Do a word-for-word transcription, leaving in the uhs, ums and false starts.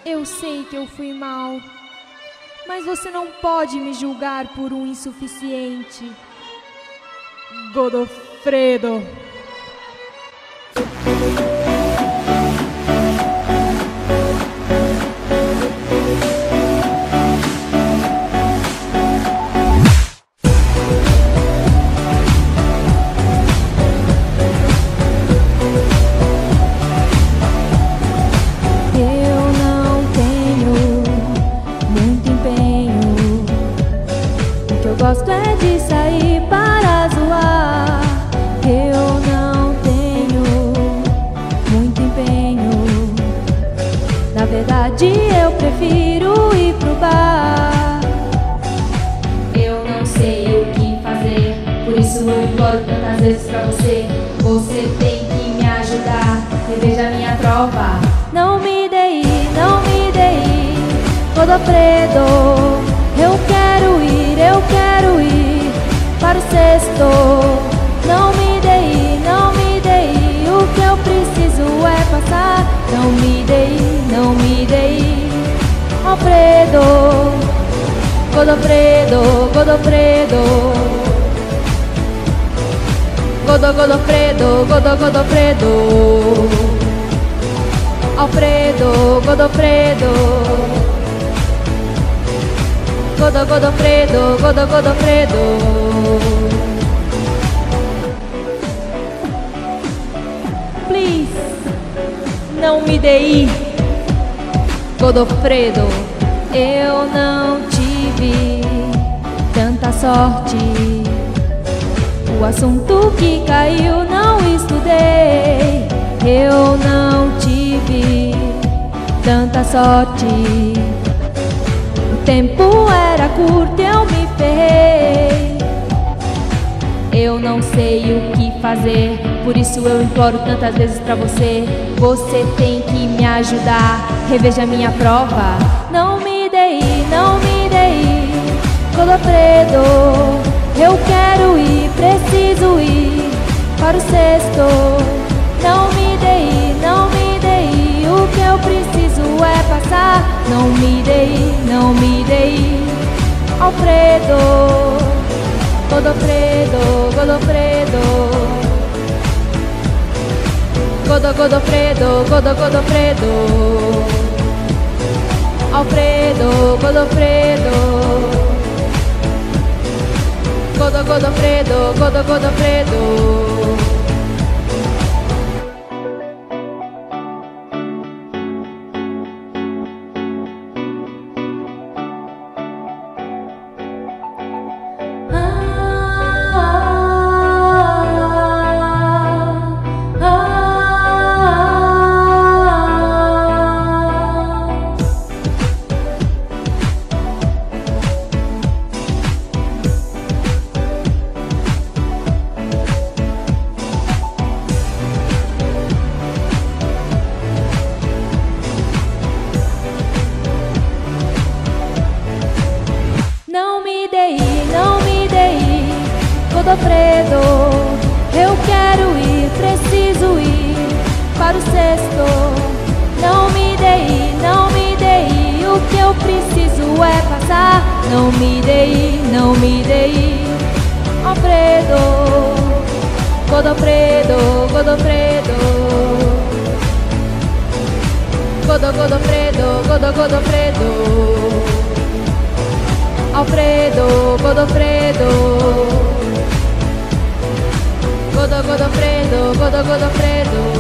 Eu sei que eu fui mal, mas você não pode me julgar por um insuficiente. Godofredo. Gosto é de sair para zoar. Eu não tenho muito empenho. Na verdade eu prefiro ir pro bar. Eu não sei o que fazer, por isso eu imploro tantas vezes pra você. Você tem que me ajudar, reveja minha prova. Não me dei, não me dei, Godofredo. Eu quero ir, eu quero ir para o sexto. Não me dei, não me dei, o que eu preciso é passar. Não me dei, não me dei, Alfredo, Godofredo, Godofredo, Godo, Godofredo, Godo, Godofredo, Alfredo, Godofredo, Godo, Godofredo, Godo, Godofredo. Please, não me dei, Godofredo. Eu não tive tanta sorte. O assunto que caiu não estudei. Eu não tive tanta sorte. O tempo era curto, eu me ferrei. Eu não sei o que fazer, por isso eu imploro tantas vezes pra você. Você tem que me ajudar, reveja minha prova. Não me dei, não me dei, Godofredo. Eu quero ir, preciso ir para o sexto. Não me dei, não me dei, o que eu preciso é passar. Não me dei, não me dei, Alfredo, Godofredo, Godofredo, Godo, Godofredo, Godo, Godofredo, Alfredo, Godofredo, Godo, Godofredo, Godo, Godofredo. Não me dei, não me dei, Godofredo. Eu quero ir, preciso ir para o sexto. Não me dei, não me dei, o que eu preciso é passar. Não me dei, não me dei, Alfredo, Godofredo, Godofredo, Godo, Godofredo, Godo, Godofredo, Alfredo, Godofredo, Godo, Godofredo, Godo, Godofredo.